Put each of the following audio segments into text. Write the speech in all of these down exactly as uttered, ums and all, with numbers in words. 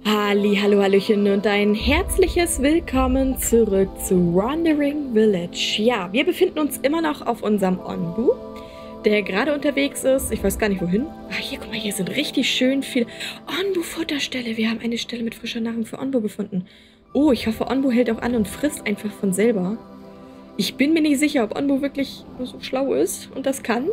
Halli, hallo, hallöchen und ein herzliches Willkommen zurück zu Wandering Village. Ja, wir befinden uns immer noch auf unserem Onbu, der gerade unterwegs ist. Ich weiß gar nicht wohin. Ah, hier, guck mal, hier sind richtig schön viele Onbu-Futterstelle. Wir haben eine Stelle mit frischer Nahrung für Onbu gefunden. Oh, ich hoffe, Onbu hält auch an und frisst einfach von selber. Ich bin mir nicht sicher, ob Onbu wirklich so schlau ist und das kann.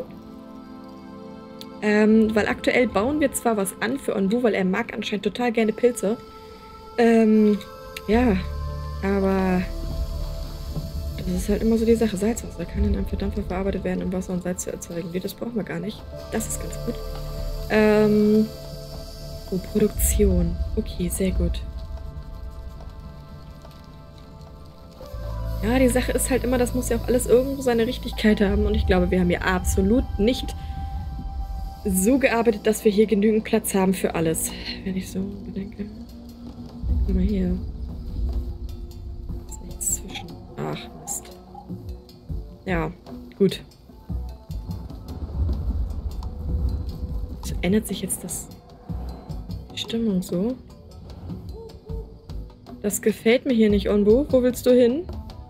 Ähm, weil aktuell bauen wir zwar was an für Onbu, weil er mag anscheinend total gerne Pilze. Ähm, ja, aber das ist halt immer so die Sache. Salzwasser kann in einem Verdampfer verarbeitet werden, um Wasser und Salz zu erzeugen. Nee, das brauchen wir gar nicht. Das ist ganz gut. Ähm, oh, Produktion. Okay, sehr gut. Ja, die Sache ist halt immer, das muss ja auch alles irgendwo seine Richtigkeit haben. Und ich glaube, wir haben hier absolut nicht so gearbeitet, dass wir hier genügend Platz haben für alles. Wenn ich so bedenke. Guck mal hier. Ist nichts zwischen. Ach, Mist. Ja, gut. So ändert sich jetzt das die Stimmung so. Das gefällt mir hier nicht, Onbu. Wo willst du hin?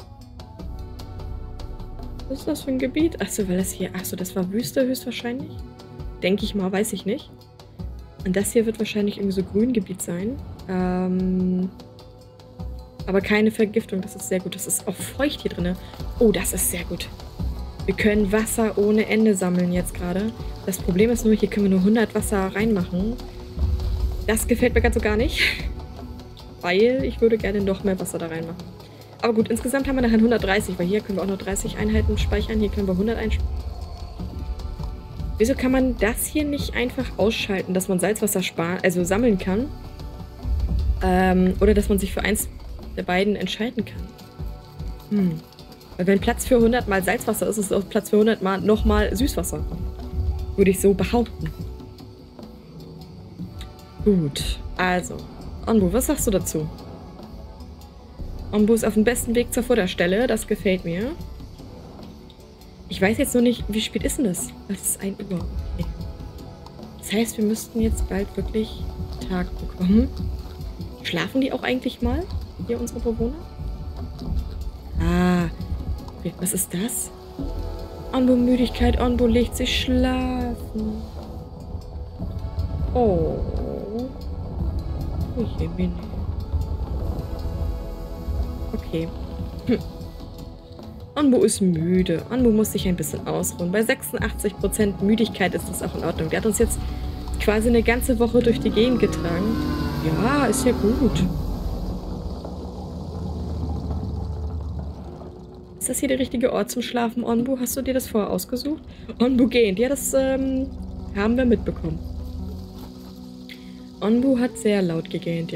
Was ist das für ein Gebiet? Achso, weil das hier... Achso, das war Wüste höchstwahrscheinlich. Denke ich mal, weiß ich nicht. Und das hier wird wahrscheinlich irgendwie so Grüngebiet sein. Ähm, aber keine Vergiftung, das ist sehr gut. Das ist auch feucht hier drin. Oh, das ist sehr gut. Wir können Wasser ohne Ende sammeln jetzt gerade. Das Problem ist nur, hier können wir nur hundert Wasser reinmachen. Das gefällt mir ganz so gar nicht. Weil ich würde gerne noch mehr Wasser da reinmachen. Aber gut, insgesamt haben wir nachher hundertdreißig, weil hier können wir auch noch dreißig Einheiten speichern. Hier können wir hundert einspeichern. Wieso kann man das hier nicht einfach ausschalten, dass man Salzwasser sparen, also sammeln kann? Ähm, oder dass man sich für eins der beiden entscheiden kann. Hm. Weil wenn Platz für hundert mal Salzwasser ist, ist es auch Platz für hundert mal nochmal Süßwasser. Würde ich so behaupten. Gut, also. Onbu, was sagst du dazu? Onbu ist auf dem besten Weg zur Futterstelle, das gefällt mir. Ich weiß jetzt nur nicht, wie spät ist denn das? Das ist ein Uhr. Okay. Das heißt, wir müssten jetzt bald wirklich Tag bekommen. Schlafen die auch eigentlich mal? Hier unsere Bewohner? Ah. Okay, was ist das? Onbu Müdigkeit, Onbu legt sich schlafen. Oh. Okay. Hm. Onbu ist müde. Onbu muss sich ein bisschen ausruhen. Bei sechsundachtzig Prozent Müdigkeit ist das auch in Ordnung. Der hat uns jetzt quasi eine ganze Woche durch die Gegend getragen. Ja, ist ja gut. Ist das hier der richtige Ort zum Schlafen, Onbu? Hast du dir das vorher ausgesucht? Onbu gähnt. Ja, das ähm, haben wir mitbekommen. Onbu hat sehr laut gegähnt, ja.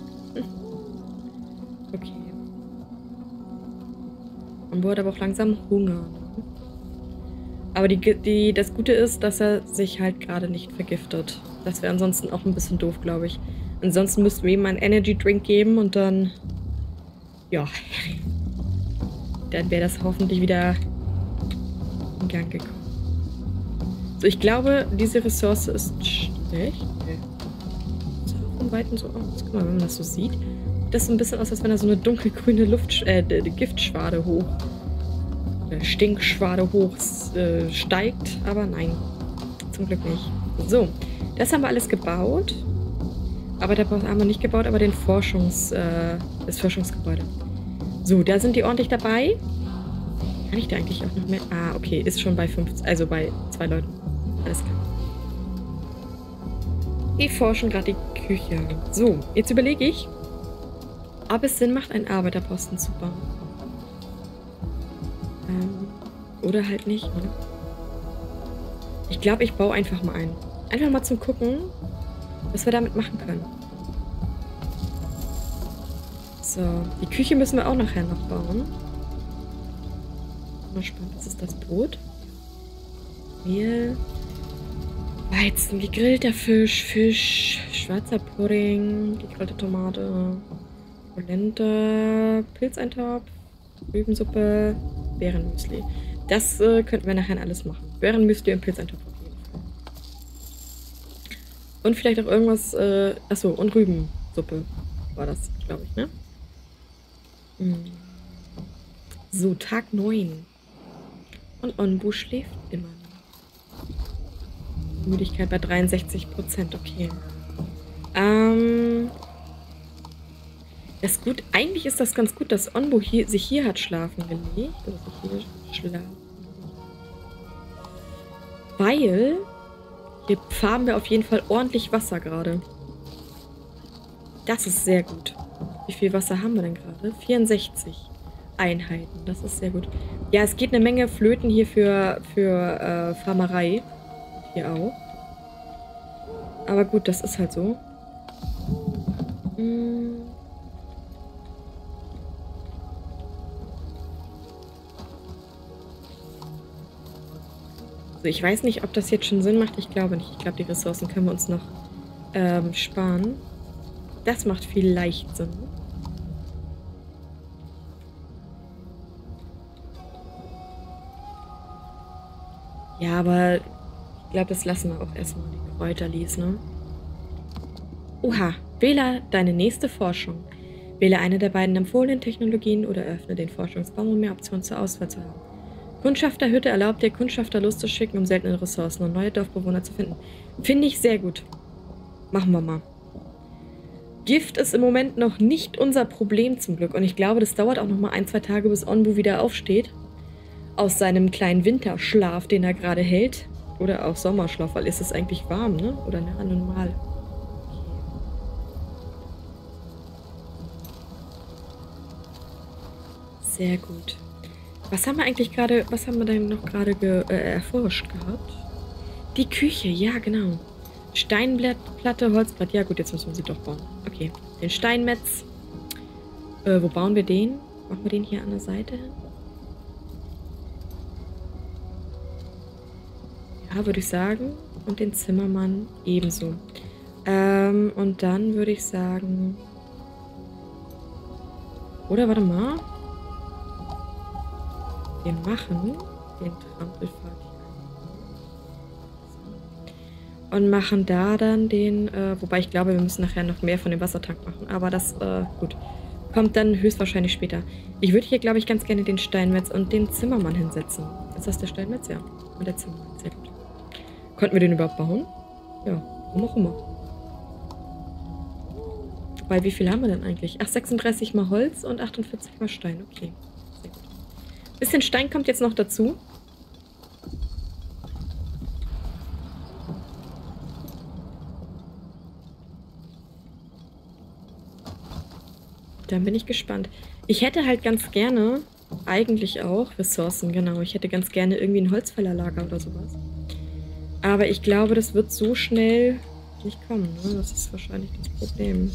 Okay. Onbu hat aber auch langsam Hunger. Aber die, die, das Gute ist, dass er sich halt gerade nicht vergiftet. Das wäre ansonsten auch ein bisschen doof, glaube ich. Ansonsten müssten wir ihm einen Energy Drink geben und dann... Ja. Dann wäre das hoffentlich wieder in Gang gekommen. So, ich glaube, diese Ressource ist schlecht. Sieht auch von Weitem so aus. Guck mal, wenn man das so sieht. Das so ein bisschen aus, als wenn da so eine dunkelgrüne Luft, äh, Giftschwade hoch, äh, Stinkschwade hoch äh, steigt, aber nein, zum Glück nicht. So, das haben wir alles gebaut, aber da haben wir nicht gebaut, aber den Forschungs, äh, das Forschungsgebäude. So, da sind die ordentlich dabei. Kann ich da eigentlich auch noch mehr? Ah, okay, ist schon bei fünfzehn, also bei zwei Leuten. Alles klar. Die forschen gerade die Küche. So, jetzt überlege ich, ob es Sinn macht, einen Arbeiterposten zu bauen. Ähm, oder halt nicht. Oder? Ich glaube, ich baue einfach mal einen. Einfach mal zum Gucken, was wir damit machen können. So, die Küche müssen wir auch nachher noch bauen. Mal spannend, was ist das? Brot? Mehl. Weizen, gegrillter Fisch, Fisch, schwarzer Pudding, gegrillte Tomate. Polenta, Pilzeintopf, Rübensuppe, Beerenmüsli. Das äh, könnten wir nachher alles machen. Beerenmüsli und Pilzeintopf auf jeden Fall. Und vielleicht auch irgendwas, äh, achso, und Rüben. Suppe war das, glaube ich, ne? Hm. So, Tag neun. Und Onbu schläft immer noch. Müdigkeit bei dreiundsechzig Prozent, okay. Ähm... Das ist gut. Eigentlich ist das ganz gut, dass Onbu hier, sich hier hat schlafen gelegt. Oder sich hier schlafen. Weil hier farben wir auf jeden Fall ordentlich Wasser gerade. Das ist sehr gut. Wie viel Wasser haben wir denn gerade? vierundsechzig Einheiten. Das ist sehr gut. Ja, es geht eine Menge Flöten hier für, für äh, Farmerei. Hier auch. Aber gut, das ist halt so. Hm. Ich weiß nicht, ob das jetzt schon Sinn macht. Ich glaube nicht. Ich glaube, die Ressourcen können wir uns noch ähm, sparen. Das macht vielleicht Sinn. Ja, aber ich glaube, das lassen wir auch erstmal, die Kräuterlis, ne? Oha, wähle deine nächste Forschung. Wähle eine der beiden empfohlenen Technologien oder öffne den Forschungsbaum, um mehr Optionen zur Auswahl zu haben. Kundschafterhütte erlaubt dir, Kundschafter loszuschicken, um seltene Ressourcen und neue Dorfbewohner zu finden. Finde ich sehr gut. Machen wir mal. Gift ist im Moment noch nicht unser Problem zum Glück. Und ich glaube, das dauert auch noch mal ein, zwei Tage, bis Onbu wieder aufsteht. Aus seinem kleinen Winterschlaf, den er gerade hält. Oder auch Sommerschlaf, weil ist es eigentlich warm, ne? Oder na, normal. Sehr gut. Was haben wir eigentlich gerade, was haben wir denn noch gerade äh, erforscht gehabt? Die Küche, ja genau. Steinplatte, Holzbrett, ja gut, jetzt müssen wir sie doch bauen. Okay, den Steinmetz. Äh, wo bauen wir den? Machen wir den hier an der Seite hin? Ja, würde ich sagen. Und den Zimmermann ebenso. Ähm, und dann würde ich sagen... Oder, warte mal. Wir machen den Trampelpfad hier und machen da dann den, äh, wobei ich glaube, wir müssen nachher noch mehr von dem Wassertank machen, aber das, äh, gut, kommt dann höchstwahrscheinlich später. Ich würde hier, glaube ich, ganz gerne den Steinmetz und den Zimmermann hinsetzen. Ist das der Steinmetz? Ja. Und der Zimmermann, sehr gut. Konnten wir den überhaupt bauen? Ja, warum auch immer. Weil, wie viel haben wir denn eigentlich? Ach, sechsunddreißig mal Holz und achtundvierzig mal Stein, okay. Bisschen Stein kommt jetzt noch dazu. Dann bin ich gespannt. Ich hätte halt ganz gerne, eigentlich auch, Ressourcen, genau. Ich hätte ganz gerne irgendwie ein Holzfällerlager oder sowas. Aber ich glaube, das wird so schnell nicht kommen, ne? Das ist wahrscheinlich das Problem.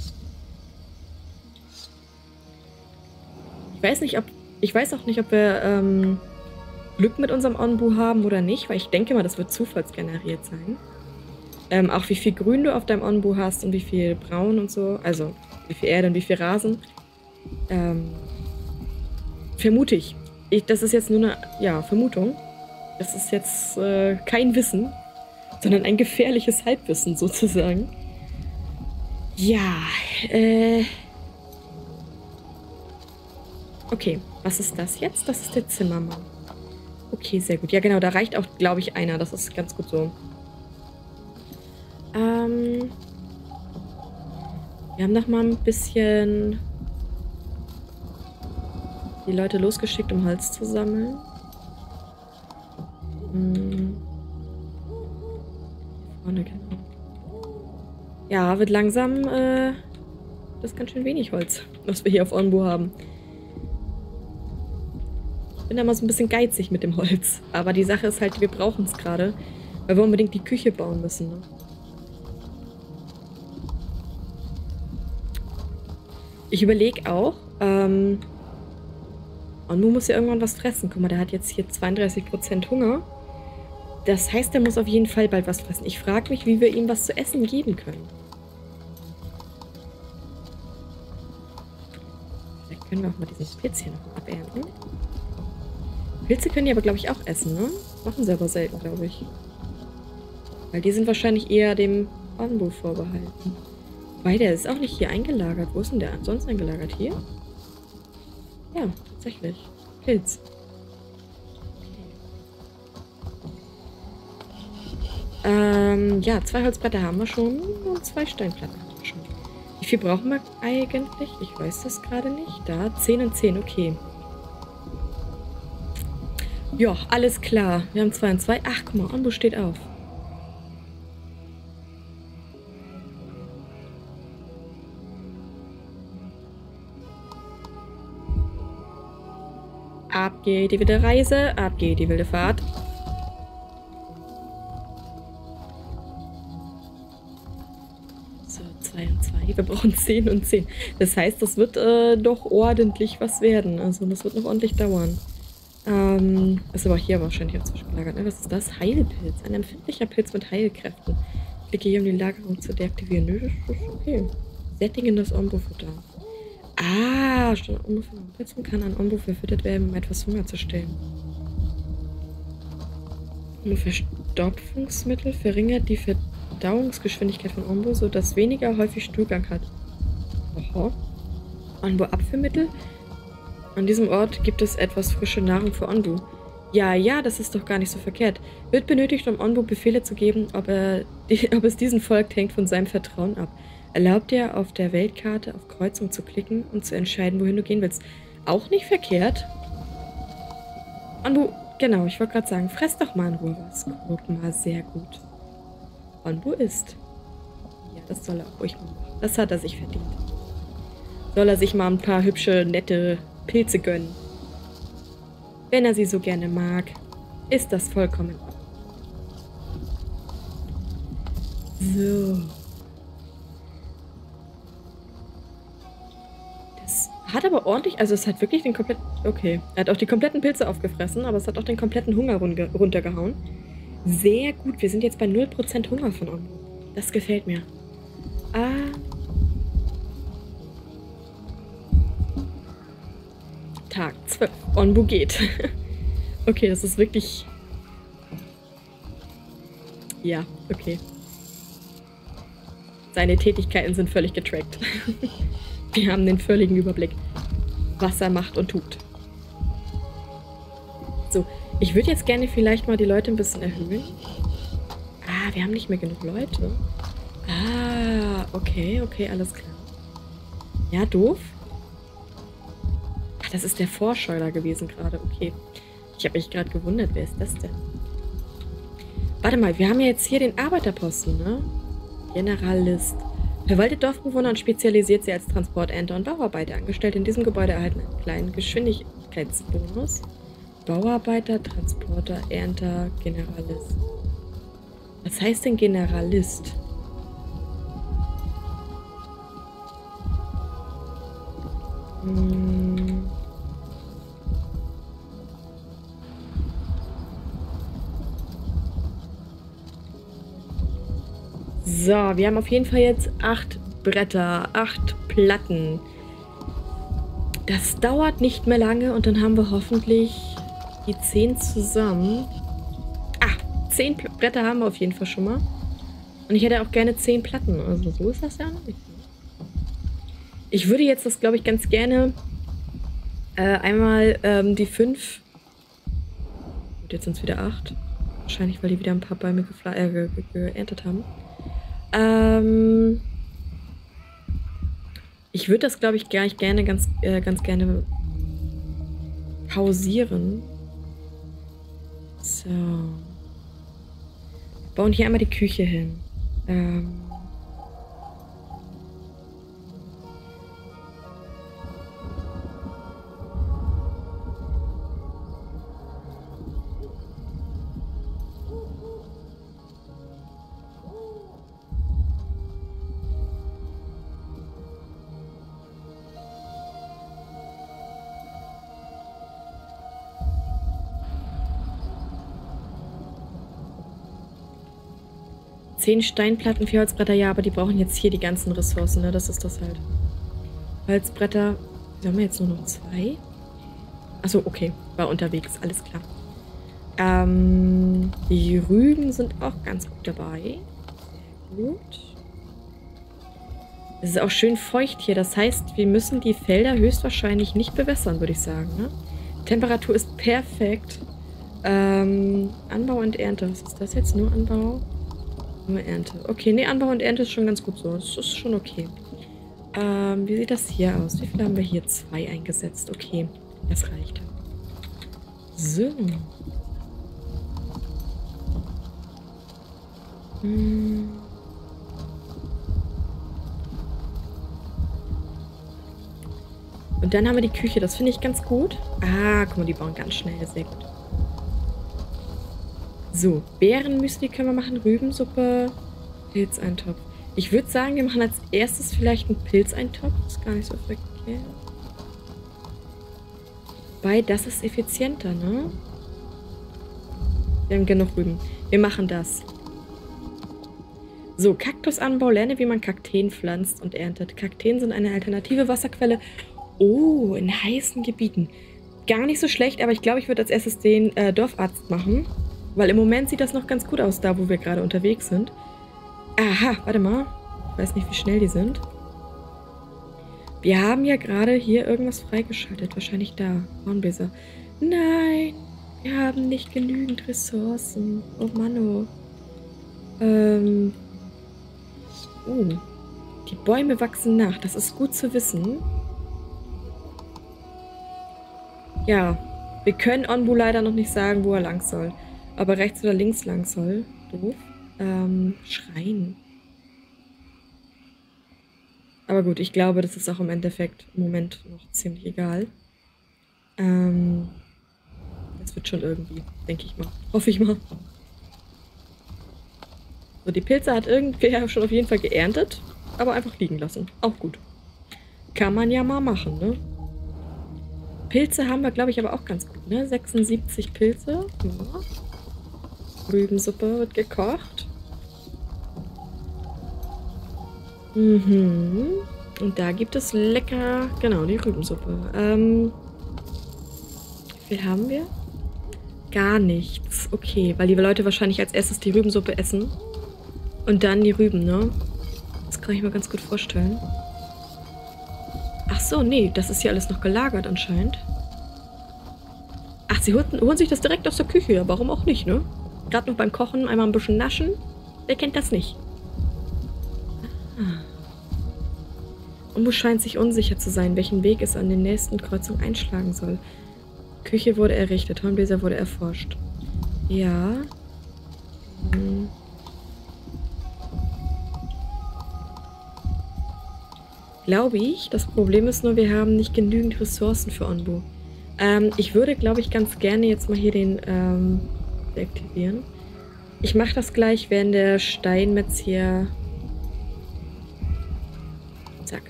Ich weiß nicht, ob Ich weiß auch nicht, ob wir ähm, Glück mit unserem Onbu haben oder nicht, weil ich denke mal, das wird zufallsgeneriert sein. Ähm, auch wie viel Grün du auf deinem Onbu hast und wie viel Braun und so. Also, wie viel Erde und wie viel Rasen. Ähm, vermute ich. ich. Das ist jetzt nur eine, ja, Vermutung. Das ist jetzt äh, kein Wissen, sondern ein gefährliches Halbwissen sozusagen. Ja, äh... Okay, was ist das jetzt? Das ist der Zimmermann. Okay, sehr gut. Ja, genau, da reicht auch, glaube ich, einer. Das ist ganz gut so. Ähm, wir haben noch mal ein bisschen die Leute losgeschickt, um Holz zu sammeln. Hm. Vorne, genau. Ja, wird langsam, äh, das ist ganz schön wenig Holz, was wir hier auf Onbu haben. Ich bin da mal so ein bisschen geizig mit dem Holz. Aber die Sache ist halt, wir brauchen es gerade, weil wir unbedingt die Küche bauen müssen. Ne? Ich überlege auch, ähm, Onbu muss ja irgendwann was fressen. Guck mal, der hat jetzt hier zweiunddreißig Prozent Hunger. Das heißt, er muss auf jeden Fall bald was fressen. Ich frage mich, wie wir ihm was zu essen geben können. Vielleicht können wir auch mal diesen Pilz hier noch abernten. Pilze können die aber, glaube ich, auch essen, ne? Machen sie aber selten, glaube ich. Weil die sind wahrscheinlich eher dem Onbu vorbehalten. Weil der ist auch nicht hier eingelagert. Wo ist denn der sonst eingelagert? Hier? Ja, tatsächlich. Pilz. Ähm, ja, zwei Holzbretter haben wir schon und zwei Steinplatten haben wir schon. Wie viel brauchen wir eigentlich? Ich weiß das gerade nicht. Da, zehn und zehn, okay. Ja, alles klar. Wir haben zwei und zwei. Ach, guck mal, Onbu steht auf. Ab geht die wilde Reise, ab geht die wilde Fahrt. So, zwei und zwei. Wir brauchen zehn und zehn. Das heißt, das wird äh, doch ordentlich was werden. Also, das wird noch ordentlich dauern. Ähm, ist aber hier wahrscheinlich auch zwischengelagert. Ne? Was ist das? Heilpilz. Ein empfindlicher Pilz mit Heilkräften. Klicke hier, um die Lagerung zu deaktivieren. Nö, das ist okay. Sättigendes Ombo-Futter. Ah, statt Ombo von Pilzen kann ein Ombo verfüttert werden, um etwas Hunger zu stillen. Ombo-Verstopfungsmittel verringert die Verdauungsgeschwindigkeit von Ombo, sodass weniger häufig Stuhlgang hat. Oho. Ombo-Abführmittel? An diesem Ort gibt es etwas frische Nahrung für Onbu. Ja, ja, das ist doch gar nicht so verkehrt. Wird benötigt, um Onbu Befehle zu geben, ob, er, die, ob es diesen folgt, hängt von seinem Vertrauen ab. Erlaubt dir, auf der Weltkarte auf Kreuzung zu klicken und zu entscheiden, wohin du gehen willst. Auch nicht verkehrt. Onbu, genau, ich wollte gerade sagen, fress doch mal in Ruhe was. Guck mal, sehr gut. Onbu isst. Ja, das soll er auch ruhig machen. Das hat er sich verdient. Soll er sich mal ein paar hübsche, nette Pilze gönnen. Wenn er sie so gerne mag, ist das vollkommen. So. Das hat aber ordentlich, also es hat wirklich den kompletten, okay, er hat auch die kompletten Pilze aufgefressen, aber es hat auch den kompletten Hunger runtergehauen. Sehr gut, wir sind jetzt bei null Prozent Hunger von Onbu. Das gefällt mir. Ah. Tag zwölf. Onbu geht. Okay, das ist wirklich... Ja, okay. Seine Tätigkeiten sind völlig getrackt. Wir haben den völligen Überblick, was er macht und tut. So, ich würde jetzt gerne vielleicht mal die Leute ein bisschen erhöhen. Ah, wir haben nicht mehr genug Leute. Ah, okay, okay, alles klar. Ja, doof. Ach, das ist der Vorscheuer gewesen gerade. Okay. Ich habe mich gerade gewundert, wer ist das denn? Warte mal, wir haben ja jetzt hier den Arbeiterposten, ne? Generalist. Verwaltet Dorfbewohner und spezialisiert sie als Transporternte und Bauarbeiter. Angestellte in diesem Gebäude erhalten einen kleinen Geschwindigkeitsbonus. Bauarbeiter, Transporter, Ernter, Generalist. Was heißt denn Generalist? Hm. So, wir haben auf jeden Fall jetzt acht Bretter, acht Platten. Das dauert nicht mehr lange und dann haben wir hoffentlich die zehn zusammen. Ah, zehn Bretter haben wir auf jeden Fall schon mal. Und ich hätte auch gerne zehn Platten. Also so ist das ja noch nicht. Ich würde jetzt das, glaube ich, ganz gerne äh, einmal ähm, die fünf. Und jetzt sind es wieder acht. Wahrscheinlich, weil die wieder ein paar Bäume äh, ge ge geerntet haben. Ähm, ich würde das, glaube ich, gar nicht gerne, ganz, äh, ganz gerne pausieren. So. Wir bauen hier einmal die Küche hin. Ähm. Zehn Steinplatten, vier Holzbretter, ja, aber die brauchen jetzt hier die ganzen Ressourcen, ne? Das ist das halt. Holzbretter, wie haben wir jetzt nur noch zwei? Achso, okay, war unterwegs, alles klar. Ähm, die Rüben sind auch ganz gut dabei. Sehr gut. Es ist auch schön feucht hier. Das heißt, wir müssen die Felder höchstwahrscheinlich nicht bewässern, würde ich sagen. Ne? Temperatur ist perfekt. Ähm, Anbau und Ernte. Was ist das jetzt? Nur Anbau? Nur Ernte. Okay, nee, Anbau und Ernte ist schon ganz gut so. Das ist schon okay. Ähm, wie sieht das hier aus? Wie viele haben wir hier? Zwei eingesetzt. Okay, das reicht. So. Hm. Und dann haben wir die Küche. Das finde ich ganz gut. Ah, guck mal, die bauen ganz schnell. Sehr gut. So, Beerenmüsli können wir machen. Rübensuppe, Pilzeintopf. Ich würde sagen, wir machen als erstes vielleicht einen Pilzeintopf. Das ist gar nicht so verkehrt. Weil das ist effizienter, ne? Wir haben genug Rüben. Wir machen das. So, Kaktusanbau. Lerne, wie man Kakteen pflanzt und erntet. Kakteen sind eine alternative Wasserquelle. Oh, in heißen Gebieten. Gar nicht so schlecht, aber ich glaube, ich würde als erstes den äh, Dorfarzt machen. Weil im Moment sieht das noch ganz gut aus, da wo wir gerade unterwegs sind. Aha, warte mal. Ich weiß nicht, wie schnell die sind. Wir haben ja gerade hier irgendwas freigeschaltet. Wahrscheinlich da. Hornbläser. Nein, wir haben nicht genügend Ressourcen. Oh Mann, oh. Ähm. Oh. Die Bäume wachsen nach. Das ist gut zu wissen. Ja, wir können Onbu leider noch nicht sagen, wo er lang soll. Ob er rechts oder links lang soll. Doof. Ähm, Schreien. Aber gut, ich glaube, das ist auch im Endeffekt im Moment noch ziemlich egal. Ähm, das wird schon irgendwie, denke ich mal. Hoffe ich mal. So, die Pilze hat irgendwer schon auf jeden Fall geerntet, aber einfach liegen lassen. Auch gut. Kann man ja mal machen, ne? Pilze haben wir, glaube ich, aber auch ganz gut, ne? sechsundsiebzig Pilze. Ja. Rübensuppe wird gekocht. Mhm. Und da gibt es lecker, genau, die Rübensuppe. Ähm, wie viel haben wir? Gar nichts. Okay, weil die Leute wahrscheinlich als erstes die Rübensuppe essen. Und dann die Rüben, ne? Das kann ich mir ganz gut vorstellen. Ach so, nee, das ist hier alles noch gelagert anscheinend. Ach, sie holen, holen sich das direkt aus der Küche. Ja, warum auch nicht, ne? Gerade noch beim Kochen einmal ein bisschen naschen. Wer kennt das nicht? Ah. Onbu scheint sich unsicher zu sein, welchen Weg es an den nächsten Kreuzung einschlagen soll. Küche wurde errichtet, Hornbläser wurde erforscht. Ja. Hm. Glaube ich. Das Problem ist nur, wir haben nicht genügend Ressourcen für Onbu. Ähm, ich würde, glaube ich, ganz gerne jetzt mal hier den ähm, deaktivieren. Ich mache das gleich, wenn der Steinmetz hier... Zack.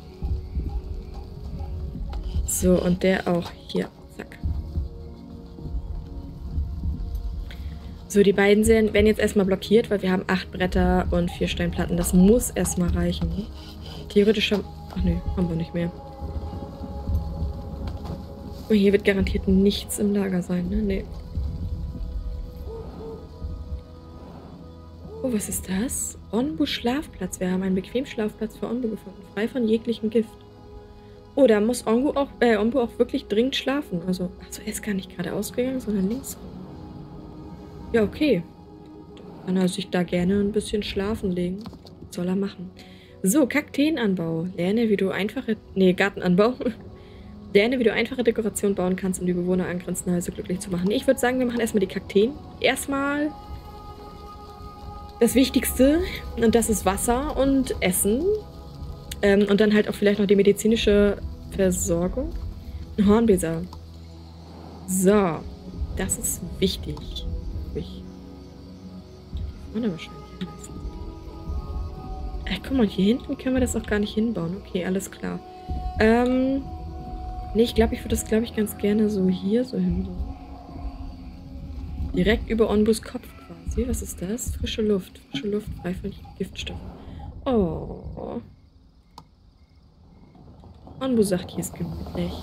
So, und der auch hier. Zack. So, die beiden werden jetzt erstmal blockiert, weil wir haben acht Bretter und vier Steinplatten. Das muss erstmal reichen. Theoretisch haben... Ach nee, haben wir nicht mehr. Und hier wird garantiert nichts im Lager sein, ne? Nee. Oh, was ist das? Onbu Schlafplatz. Wir haben einen bequemen Schlafplatz für Onbu gefunden. Frei von jeglichem Gift. Oh, da muss Onbu auch, äh, Onbu auch wirklich dringend schlafen. Also, achso, er ist gar nicht gerade ausgegangen, sondern links. Ja, okay. Dann kann er sich da gerne ein bisschen schlafen legen. Soll er machen. So, Kakteenanbau. Lerne, wie du einfache... Nee, Gartenanbau. Lerne, wie du einfache Dekoration bauen kannst, um die Bewohner angrenzender Häuser glücklich zu machen. Ich würde sagen, wir machen erstmal die Kakteen. Erstmal das Wichtigste. Und das ist Wasser und Essen. Ähm, und dann halt auch vielleicht noch die medizinische Versorgung. Ein Hornbläser. So. Das ist wichtig. Ich. Vorne wahrscheinlich. Ach, guck mal, hier hinten können wir das auch gar nicht hinbauen. Okay, alles klar. Ähm. Nee, ich glaube, ich würde das, glaube ich, ganz gerne so hier so hinbauen. Direkt über Onbus Kopf quasi. Was ist das? Frische Luft. Frische Luft, frei von Giftstoffen. Oh. Onbu sagt, hier ist gemütlich.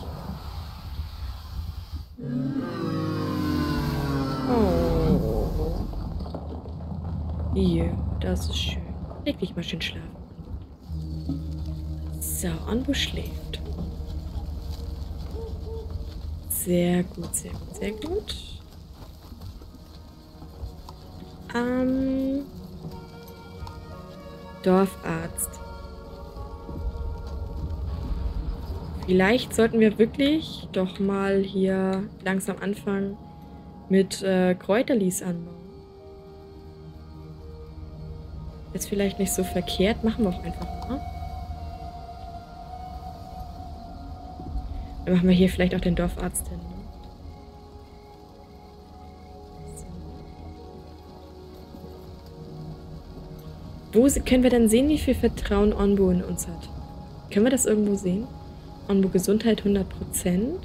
Oh. Ja, das ist schön. Leg dich mal schön schlafen. So, Onbu schläft. Sehr gut, sehr gut, sehr gut. Ähm, Dorfarzt. Vielleicht sollten wir wirklich doch mal hier langsam anfangen mit äh, Kräuterlis anbauen. Ist vielleicht nicht so verkehrt, machen wir auch einfach mal. Dann machen wir hier vielleicht auch den Dorfarzt hin. Ne? So. Wo können wir denn sehen, wie viel Vertrauen Onbu in uns hat? Können wir das irgendwo sehen? Onbu Gesundheit hundert Prozent.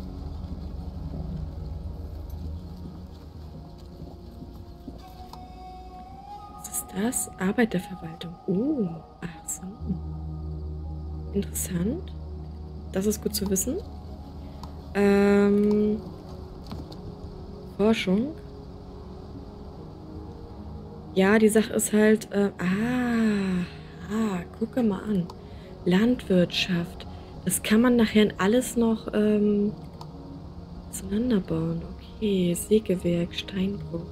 Was ist das? Arbeit der Verwaltung. Oh, ach so. Interessant. Das ist gut zu wissen. Ähm, Forschung. Ja, die Sache ist halt... Äh, ah, ah, gucke mal an. Landwirtschaft. Das kann man nachher alles noch ähm, auseinanderbauen. Okay, Sägewerk, Steinbruch.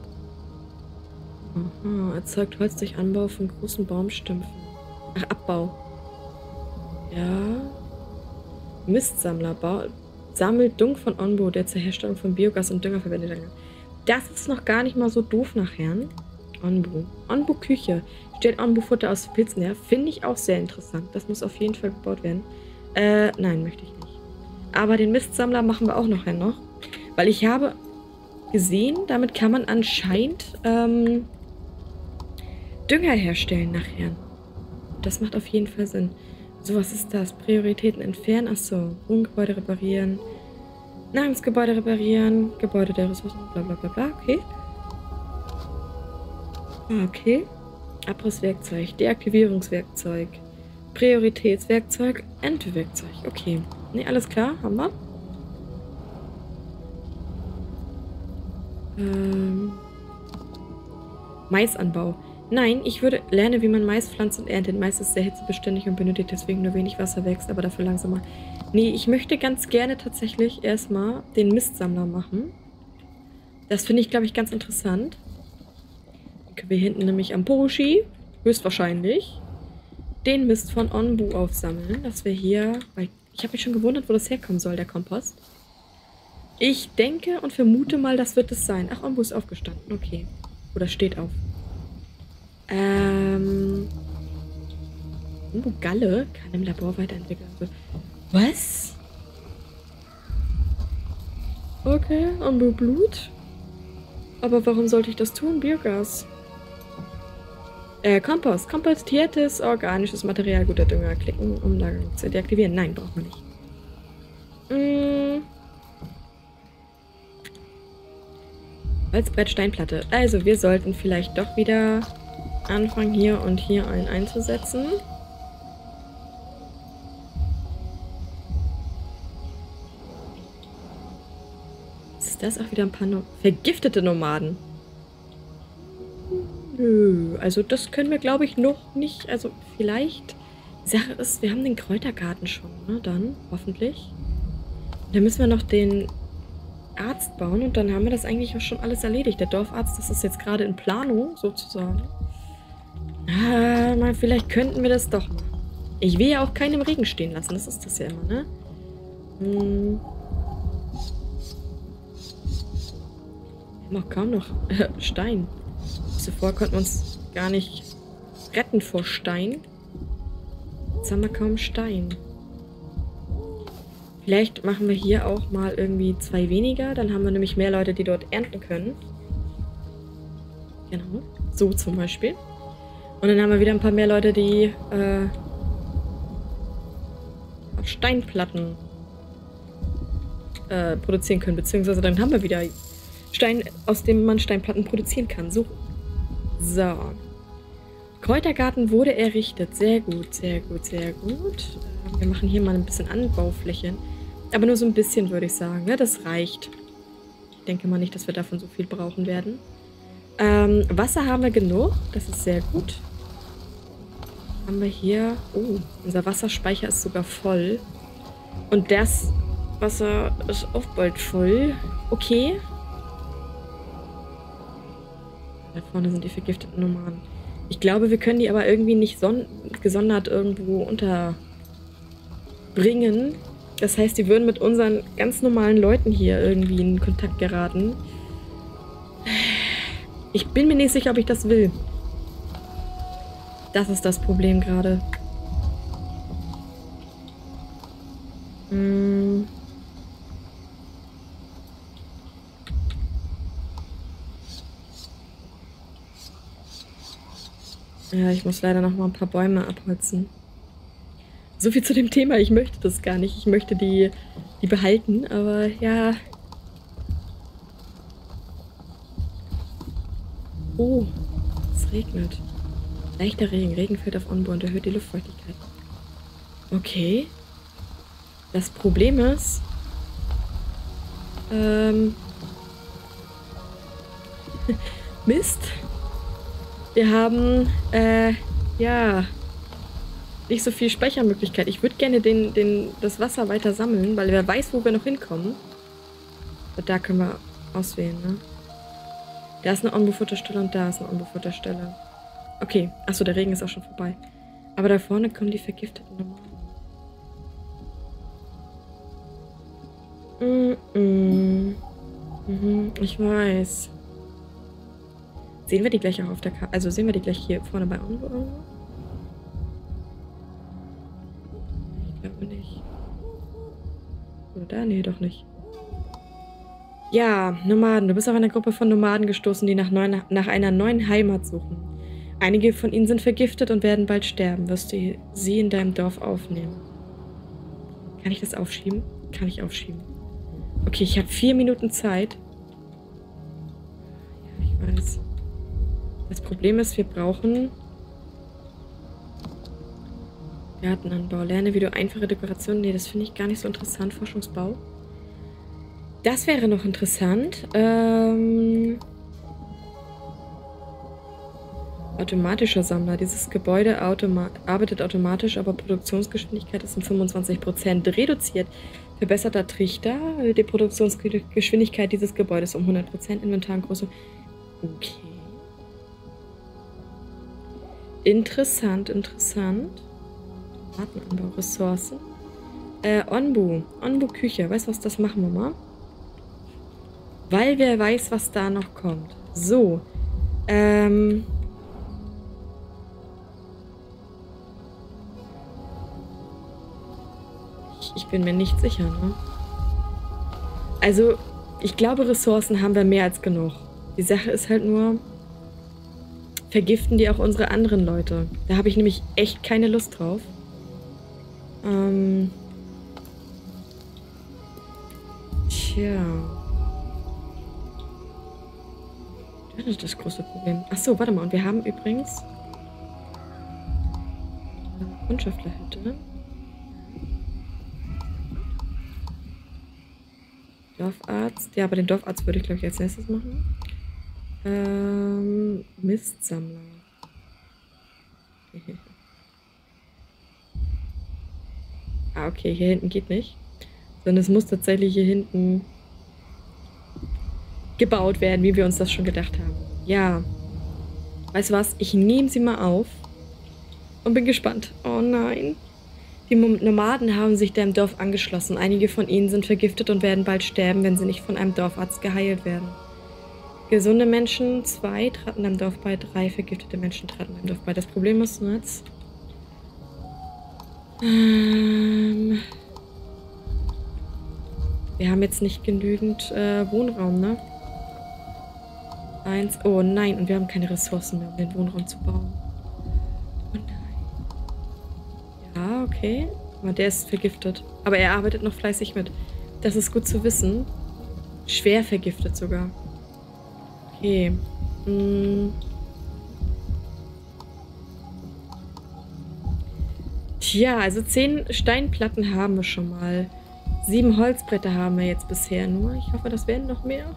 Aha, erzeugt Holz durch Anbau von großen Baumstümpfen. Ach, Abbau. Ja. Mistsammler. Bau, sammelt Dung von Onbu, der zur Herstellung von Biogas und Dünger verwendet wird. Das ist noch gar nicht mal so doof nachher. Onbu. Onbu Küche. Stellt Onbu Futter aus Pilzen her. Finde ich auch sehr interessant. Das muss auf jeden Fall gebaut werden. Äh, nein, möchte ich nicht. Aber den Mistsammler machen wir auch nachher noch. Weil ich habe gesehen, damit kann man anscheinend ähm, Dünger herstellen nachher. Das macht auf jeden Fall Sinn. So, was ist das? Prioritäten entfernen. Achso, Wohngebäude reparieren. Nahrungsgebäude reparieren. Gebäude der Ressourcen. Bla bla bla bla. Okay. Okay. Abrisswerkzeug. Deaktivierungswerkzeug. Prioritätswerkzeug. Erntewerkzeug. Okay. Ne, alles klar. Haben wir. Ähm. Maisanbau. Nein, ich würde lernen, wie man Mais pflanzt und erntet. Mais ist sehr hitzebeständig und benötigt deswegen nur wenig Wasser, wächst aber dafür langsamer. Nee, ich möchte ganz gerne tatsächlich erstmal den Mistsammler machen. Das finde ich, glaube ich, ganz interessant. Dann können wir hinten nämlich am Poshi, höchstwahrscheinlich, den Mist von Onbu aufsammeln. Dass wir hier, weil ich habe mich schon gewundert, wo das herkommen soll, der Kompost. Ich denke und vermute mal, das wird es sein. Ach, Onbu ist aufgestanden. Okay. Oder steht auf. Ähm. Onbu Galle kann im Labor weiterentwickelt werden. Was? Okay, Onbu Blut. Aber warum sollte ich das tun? Biogas. Äh, Kompost. Kompostiertes organisches Material, guter Dünger. Klicken, um da zu deaktivieren. Nein, braucht man nicht. Mmh. Holzbrett, Steinplatte. Also, wir sollten vielleicht doch wieder anfangen, hier und hier einen einzusetzen. Was ist das? Auch wieder ein paar no vergiftete Nomaden. Nö, also das können wir, glaube ich, noch nicht. Also vielleicht. Die Sache ist, wir haben den Kräutergarten schon, ne? Dann, hoffentlich. Dann müssen wir noch den Arzt bauen und dann haben wir das eigentlich auch schon alles erledigt. Der Dorfarzt, das ist jetzt gerade in Planung, sozusagen. Ah, mal, vielleicht könnten wir das doch machen. Ich will ja auch keinen im Regen stehen lassen, das ist das ja immer, ne? Hm. Wir haben auch kaum noch äh, Stein. Zuvor konnten wir uns gar nicht retten vor Stein. Jetzt haben wir kaum Stein. Vielleicht machen wir hier auch mal irgendwie zwei weniger. Dann haben wir nämlich mehr Leute, die dort ernten können. Genau. So zum Beispiel. Und dann haben wir wieder ein paar mehr Leute, die äh, Steinplatten äh, produzieren können. Beziehungsweise dann haben wir wieder Stein, aus dem man Steinplatten produzieren kann. So. So. Kräutergarten wurde errichtet. Sehr gut, sehr gut, sehr gut. Wir machen hier mal ein bisschen Anbaufläche. Aber nur so ein bisschen, würde ich sagen. Ja, das reicht. Ich denke mal nicht, dass wir davon so viel brauchen werden. Ähm, Wasser haben wir genug. Das ist sehr gut. Haben wir hier... Oh, unser Wasserspeicher ist sogar voll. Und das Wasser ist auch bald voll. Okay. Da vorne sind die vergifteten Nomaden. Ich glaube, wir können die aber irgendwie nicht gesondert irgendwo unterbringen. Das heißt, die würden mit unseren ganz normalen Leuten hier irgendwie in Kontakt geraten. Ich bin mir nicht sicher, ob ich das will. Das ist das Problem gerade. Hm. Ja, ich muss leider noch mal ein paar Bäume abholzen. So viel zu dem Thema. Ich möchte das gar nicht. Ich möchte die, die behalten, aber ja. Oh, es regnet. Leichter Regen. Regen fällt auf Onbo und erhöht die Luftfeuchtigkeit. Okay. Das Problem ist... Ähm... Mist. Wir haben, äh, ja... nicht so viel Speichermöglichkeit. Ich würde gerne den, den, das Wasser weiter sammeln, weil wer weiß, wo wir noch hinkommen. Und da können wir auswählen, ne? Da ist eine Onbo-Futterstelle und da ist eine Onbo-Futterstelle. Okay. Achso, der Regen ist auch schon vorbei. Aber da vorne kommen die vergifteten Nomaden. Mm -mm. Mhm, ich weiß. Sehen wir die gleich auch auf der Karte? Also sehen wir die gleich hier vorne bei Onbo irgendwo? Ich glaube nicht. Oder da? Nee, doch nicht. Ja, Nomaden. Du bist auf eine Gruppe von Nomaden gestoßen, die nach, neuen, nach einer neuen Heimat suchen. Einige von ihnen sind vergiftet und werden bald sterben. Wirst du sie in deinem Dorf aufnehmen? Kann ich das aufschieben? Kann ich aufschieben. Okay, ich habe vier Minuten Zeit. Ja, ich weiß. Das Problem ist, wir brauchen Gartenanbau. Lerne, wie du einfache Dekorationen... Nee, das finde ich gar nicht so interessant. Forschungsbau. Das wäre noch interessant. Ähm... Automatischer Sammler. Dieses Gebäude automa arbeitet automatisch, aber Produktionsgeschwindigkeit ist um fünfundzwanzig Prozent reduziert. Verbesserter Trichter. Die Produktionsgeschwindigkeit dieses Gebäudes um hundert Prozent. Inventargröße. Okay. Interessant, interessant. Gartenanbau, Ressourcen. Äh, Onbo. Onbo Küche. Weißt du was, das machen wir mal. Weil wer weiß, was da noch kommt. So. Ähm... Ich bin mir nicht sicher, ne? Also, ich glaube, Ressourcen haben wir mehr als genug. Die Sache ist halt nur, vergiften die auch unsere anderen Leute. Da habe ich nämlich echt keine Lust drauf. Ähm. Tja. Das ist das große Problem. Achso, warte mal. Und wir haben übrigens eine Kundschafterhütte. Dorfarzt. Ja, aber den Dorfarzt würde ich, glaube ich, als nächstes machen. Ähm, Mistsammler. Ah, okay, hier hinten geht nicht. Sondern es muss tatsächlich hier hinten gebaut werden, wie wir uns das schon gedacht haben. Ja. Weißt du was? Ich nehme sie mal auf und bin gespannt. Oh nein. Die Nomaden haben sich dem Dorf angeschlossen. Einige von ihnen sind vergiftet und werden bald sterben, wenn sie nicht von einem Dorfarzt geheilt werden. Gesunde Menschen, zwei, traten dem Dorf bei, drei vergiftete Menschen traten dem Dorf bei. Das Problem ist nur jetzt... Ähm, wir haben jetzt nicht genügend äh, Wohnraum, ne? Eins, oh nein, und wir haben keine Ressourcen mehr, um den Wohnraum zu bauen. Ja, okay. Aber der ist vergiftet. Aber er arbeitet noch fleißig mit. Das ist gut zu wissen. Schwer vergiftet sogar. Okay. Hm. Tja, also zehn Steinplatten haben wir schon mal. Sieben Holzbretter haben wir jetzt bisher nur. Ich hoffe, das werden noch mehr.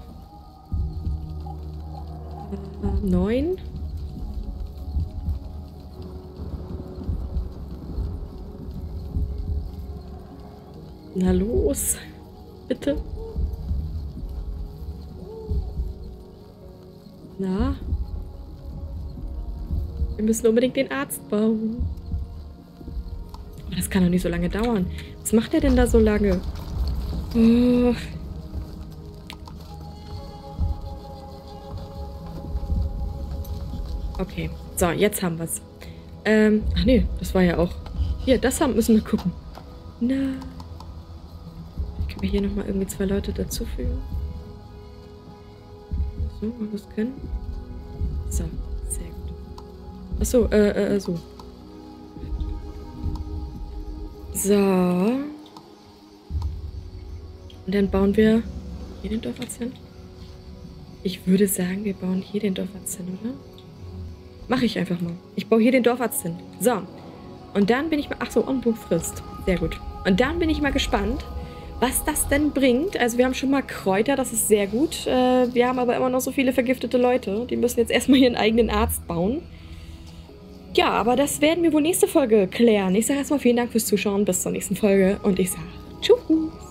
Äh, neun. Na los. Bitte. Na? Wir müssen unbedingt den Arzt bauen. Aber das kann doch nicht so lange dauern. Was macht der denn da so lange? Oh. Okay. So, jetzt haben wir es. Ähm, ach nee, das war ja auch... Hier, das haben, müssen wir gucken. Na. Können wir hier nochmal irgendwie zwei Leute dazufügen? So, mal was können. So, sehr gut. Achso, äh, äh, so. So. Und dann bauen wir hier den Dorfarzt hin. Ich würde sagen, wir bauen hier den Dorfarzt hin, oder? Mache ich einfach mal. Ich baue hier den Dorfarzt hin. So. Und dann bin ich mal... Ach so, und Buchfrist. Sehr gut. Und dann bin ich mal gespannt, was das denn bringt. Also wir haben schon mal Kräuter, das ist sehr gut. Äh, wir haben aber immer noch so viele vergiftete Leute. Die müssen jetzt erstmal ihren eigenen Arzt bauen. Ja, aber das werden wir wohl nächste Folge klären. Ich sage erstmal vielen Dank fürs Zuschauen. Bis zur nächsten Folge. Und ich sage Tschüss.